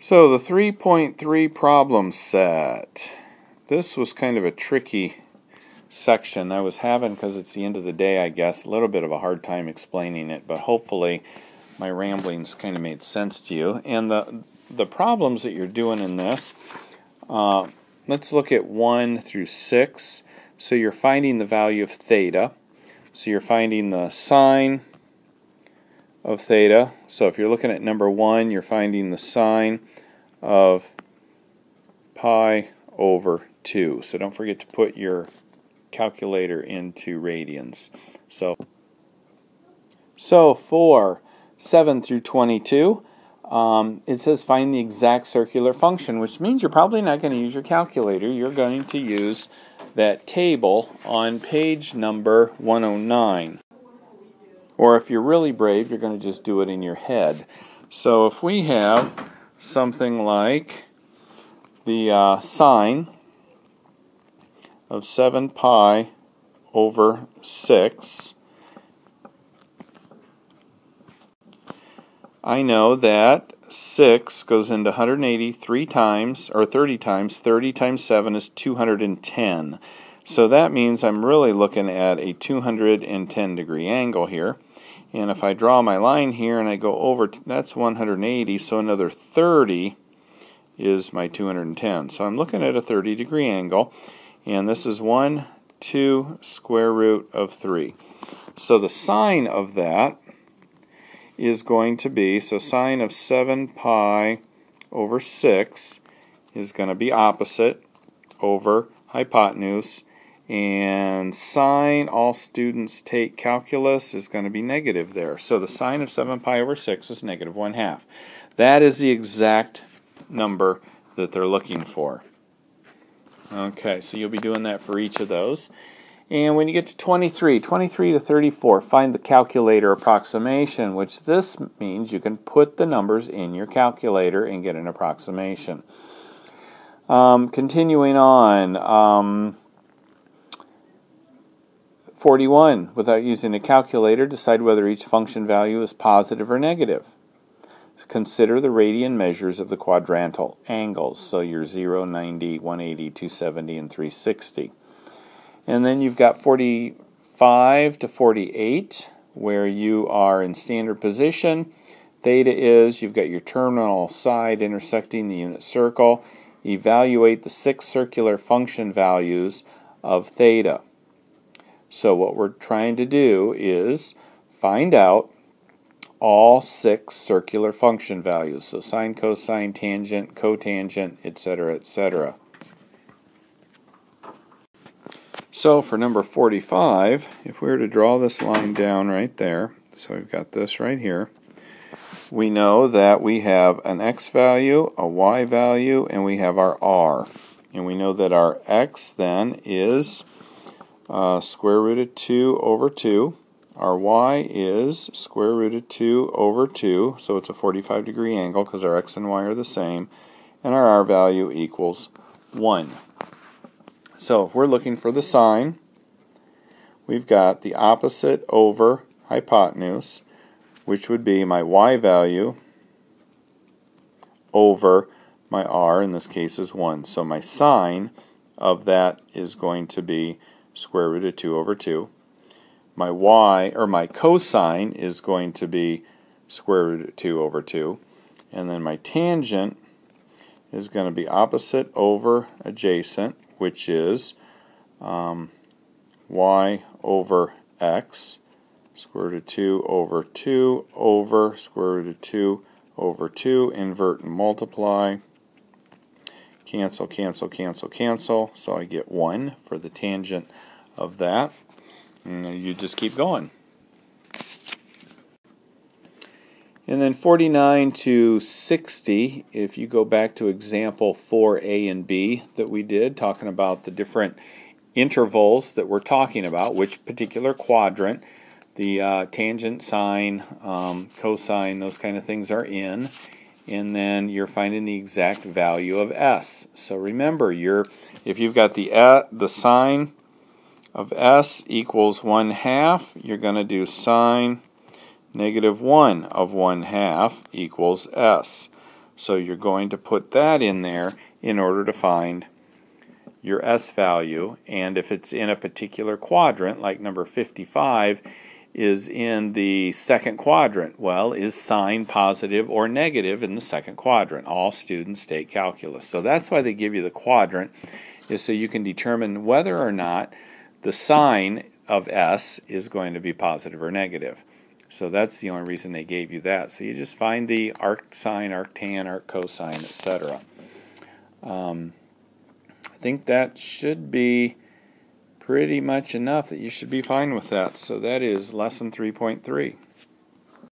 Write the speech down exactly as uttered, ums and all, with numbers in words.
So the three point three problem set. This was kind of a tricky section I was having because it's the end of the day, I guess. A little bit of a hard time explaining it, but hopefully my ramblings kind of made sense to you. And the, the problems that you're doing in this, uh, let's look at one through six. So you're finding the value of theta. So you're finding the sine of theta. So if you're looking at number one, you're finding the sine of pi over two. So don't forget to put your calculator into radians. So, so for seven through twenty-two, um, it says find the exact circular function, which means you're probably not going to use your calculator. You're going to use that table on page number one oh nine. Or if you're really brave, you're going to just do it in your head. So if we have something like the uh, sine of seven pi over six, I know that six goes into one hundred eighty three times, or thirty times. thirty times seven is two hundred ten. So that means I'm really looking at a two hundred ten degree angle here. And if I draw my line here and I go over, that's one hundred eighty, so another thirty is my two hundred ten. So I'm looking at a thirty degree angle, and this is one, two, square root of three. So the sine of that is going to be, so sine of seven pi over six is going to be opposite over hypotenuse. And sine, all students take calculus, is going to be negative there. So the sine of seven pi over six is negative one half. That is the exact number that they're looking for. Okay, so you'll be doing that for each of those. And when you get to twenty-three, twenty-three to thirty-four, find the calculator approximation, which this means you can put the numbers in your calculator and get an approximation. Um, continuing on, um, forty-one, without using a calculator, decide whether each function value is positive or negative. Consider the radian measures of the quadrantal angles, so your zero, ninety, one eighty, two seventy, and three sixty. And then you've got forty-five to forty-eight, where you are in standard position. Theta is, you've got your terminal side intersecting the unit circle. Evaluate the six circular function values of theta. So what we're trying to do is find out all six circular function values. So sine, cosine, tangent, cotangent, et cetera, et cetera. So for number forty-five, if we were to draw this line down right there, so we've got this right here, we know that we have an x value, a y value, and we have our r. And we know that our x then is Uh, square root of two over two. Our y is square root of two over two, so it's a forty-five degree angle because our x and y are the same, and our r value equals one. So if we're looking for the sine, we've got the opposite over hypotenuse, which would be my y value over my r, in this case is one. So my sine of that is going to be square root of two over two. My y, or my cosine, is going to be square root of two over two. And then my tangent is going to be opposite over adjacent, which is um, y over x, square root of two over two over square root of two over two, invert and multiply. Cancel, cancel, cancel, cancel. So I get one for the tangent of that. And you just keep going. And then forty-nine to sixty, if you go back to example four A and B that we did, talking about the different intervals that we're talking about, which particular quadrant the uh, tangent, sine, um, cosine, those kind of things are in. And then you're finding the exact value of s. So remember, you're if you've got the uh, the sine of s equals one half, you're going to do sine negative one of one half equals s. So you're going to put that in there in order to find your S value, and if it's in a particular quadrant, like number fifty-five is in the second quadrant, well, is sign positive or negative in the second quadrant? All students take calculus. So that's why they give you the quadrant, is so you can determine whether or not the sign of S is going to be positive or negative. So that's the only reason they gave you that. So you just find the arcsine, arctan, arccosine, et cetera. Um, I think that should be pretty much enough that you should be fine with that. So that is lesson three point three.